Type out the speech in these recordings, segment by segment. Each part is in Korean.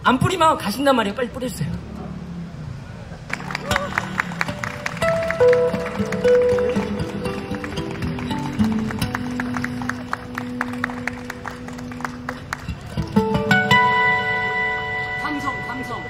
안 뿌리면 가신단 말이에요. 빨리 뿌려주세요. 감성.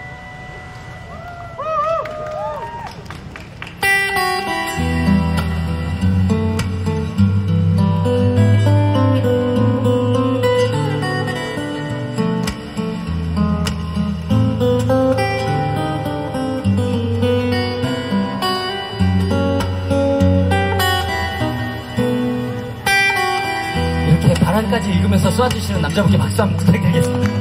이렇게 바람까지 읽으면서 쏘아주시는 남자분께 박수 한번 부탁드리겠습니다.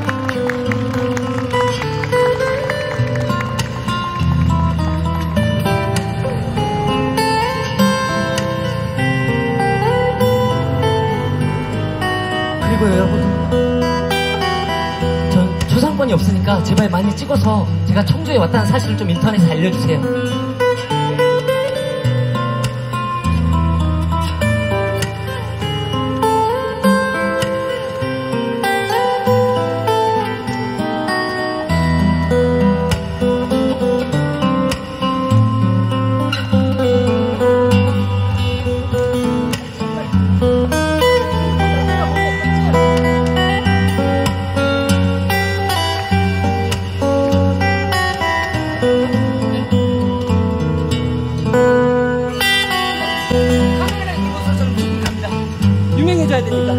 그리고 여러분, 전 초상권이 없으니까 제발 많이 찍어서 제가 청주에 왔다는 사실을 좀 인터넷에 알려주세요. 카메라 이모서처럼 지금 갑니다. 유명해져야 되니까.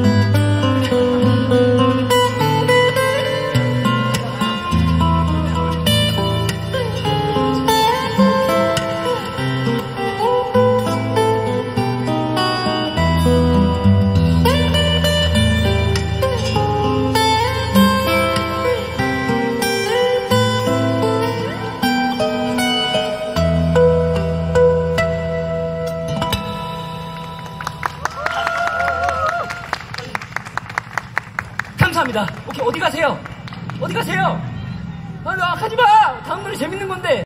감사합니다. 오케이, 어디 가세요? 가지마! 다음 노래 재밌는 건데.